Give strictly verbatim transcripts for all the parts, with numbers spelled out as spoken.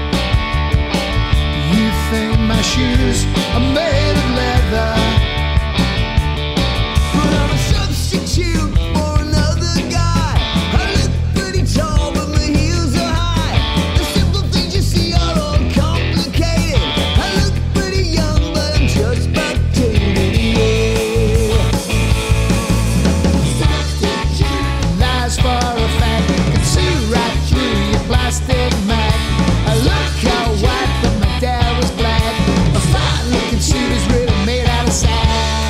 You think my shoes are made of leather, but I'm a substitute for another guy. I look pretty tall, but my heels are high. The simple things you see are all complicated. I look pretty young, but I'm just about dated, yeah. Lies for a fact, can see right through your plastic Mac. I look how white, but my dad was black. A fine-looking suit is really made out of sack.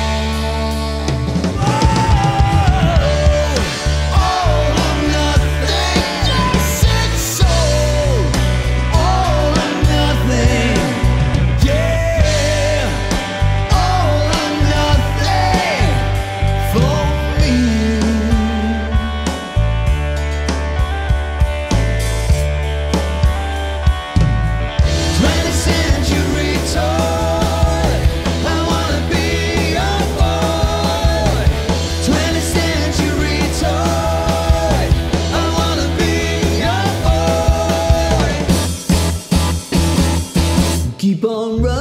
All or nothing, just said so. All or nothing, yeah. All or nothing for me. twentieth century toy, I wanna be your boy. twentieth century toy, I wanna be your boy. Keep on running.